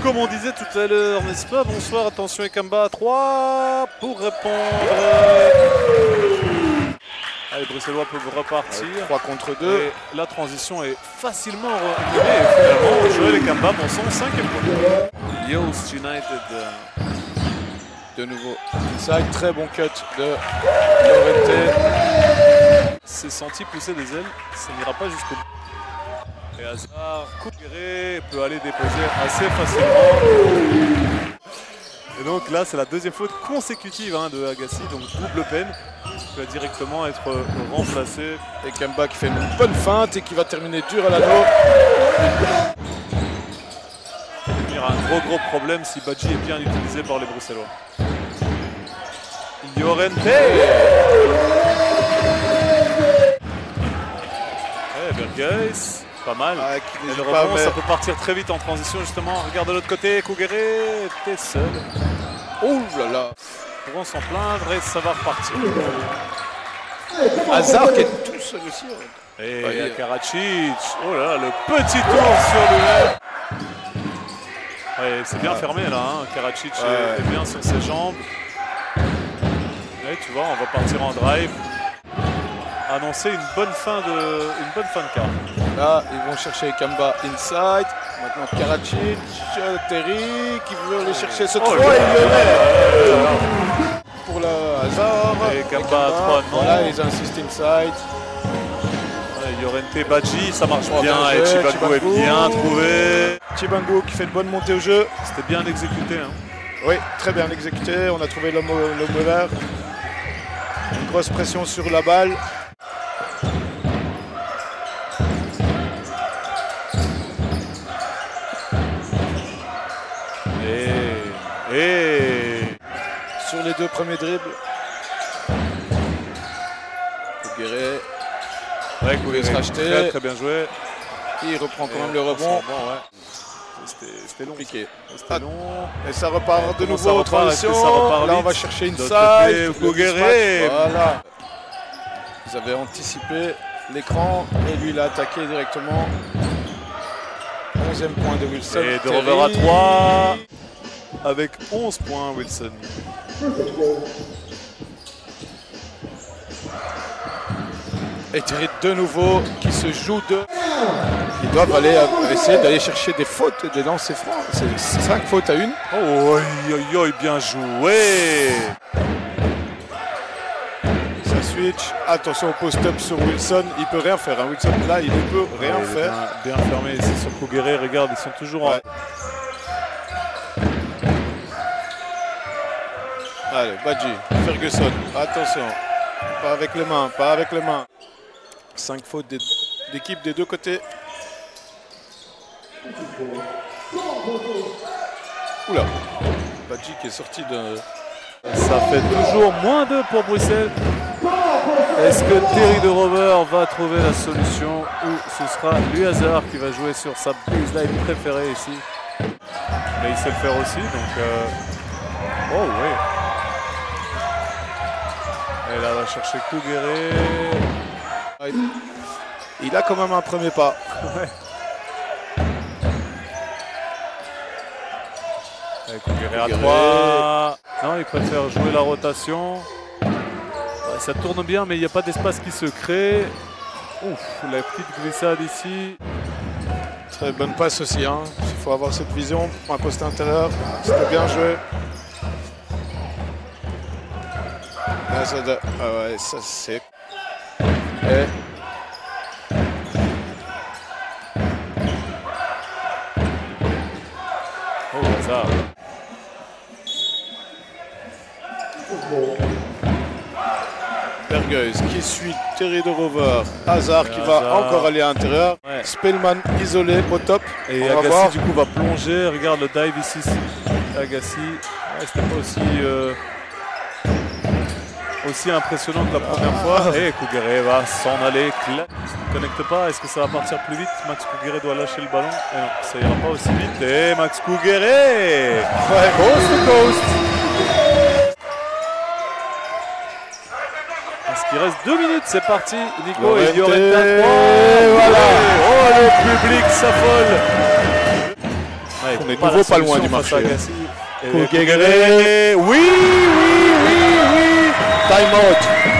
comme on disait tout à l'heure, n'est-ce pas? Bonsoir, attention Ekamba à 3 pour répondre. Allez, Bruxellois peuvent repartir. 3 contre 2. Et la transition est facilement menée. Et finalement, Joël Ekamba pour son 5e point. Yoast United. De nouveau, inside, très bon cut de Llorente. S'est senti pousser des ailes, ça n'ira pas jusqu'au bout. Et Hazard, Kouguéré peut aller déposer assez facilement. Et donc là, c'est la deuxième faute consécutive de Agassi, donc double peine. Il va directement être remplacé. Et Kamba qui fait une bonne feinte et qui va terminer dur à l'anneau. Il y aura un gros problème si Badji est bien utilisé par les Bruxellois. Llorente. Bergeis, pas mal. Ah, et le rebond, ça peut partir très vite en transition justement. Regarde de l'autre côté, Kouguéré, t'es seul. Oh là là. Ils vont s'en plaindre et ça va repartir. Hazard qui est tout seul aussi. Et il y a Karadzic. Oh là là, le petit tour sur lui-même. Ouais, c'est bien fermé là, Karadzic est bien sur ses jambes. Et tu vois, on va partir en drive. Annoncer une bonne fin de quart. Là, ils vont chercher Kamba inside. Maintenant Karadzic, Terry qui veut aller chercher ce 3 et il le met pour le Hazard. Et Kamba à 3, non. Voilà, ils insistent inside. Llorente, Badji, ça marche bien. Et Chibangu est bien trouvé. Chibangu qui fait une bonne montée au jeu. C'était bien exécuté. Oui, très bien exécuté. On a trouvé l'homme vert. Une grosse pression sur la balle. Et sur les deux premiers dribbles, Kouguéré pouvait se racheter. Très bien joué. Il reprend quand même le rebond. C'était long. C'était long. Et ça repart de nouveau en transition. Là, on va chercher une side. Kouguéré. Voilà. Vous avez anticipé l'écran et lui, il a attaqué directement. 11e point de Wilson. Et de Rover à 3. Avec 11 points, Wilson. Et Terry de nouveau qui se joue de... Ils doivent aller essayer d'aller chercher des fautes des lancers francs. C'est 5 fautes à 1. Oh, bien joué. Ça switch. Attention au post-up sur Wilson. Il peut rien faire. Wilson, là, il ne peut rien faire. Bien fermé ici sur Kouguéré. Regarde, ils sont toujours en... Allez, Badji, Ferguson, attention, pas avec les mains, pas avec les mains. 5 fautes d'équipe des deux côtés. Oula, Badji qui est sorti de... Ça fait toujours moins 2 pour Bruxelles. Est-ce que Terry de Rover va trouver la solution ou ce sera lui Hazard qui va jouer sur sa baseline préférée ici? Mais il sait le faire aussi, donc... Oh oui. Et là, va chercher Kouguéré. Il a quand même un premier pas. Et Kouguéré à 3. Non, il préfère jouer la rotation. Ouais, ça tourne bien, mais il n'y a pas d'espace qui se crée. Ouf, la petite glissade ici. Très bonne passe aussi. Il faut avoir cette vision pour un poste intérieur. C'était bien joué. Là, ça c'est... Et... Oh, ça. Bergeis qui suit Terry de Rover. Hazard qui va encore aller à l'intérieur. Ouais. Spellman isolé au top. Et Agassi du coup va plonger. Regarde le dive ici. Agassi. Ouais, c'était pas aussi impressionnant que la première fois. Et Kouguéré va s'en aller. Il ne connecte pas. Est-ce que ça va partir plus vite? Max Kouguéré doit lâcher le ballon. Et non, ça ira pas aussi vite. Et Max Kouguéré, coast to coast. Est-ce qu'il reste 2 minutes? C'est parti. Nico et Llorente à 3. Voilà. Oh, le public s'affole. Ouais, on est de nouveau pas loin du marché. Oui. Time out.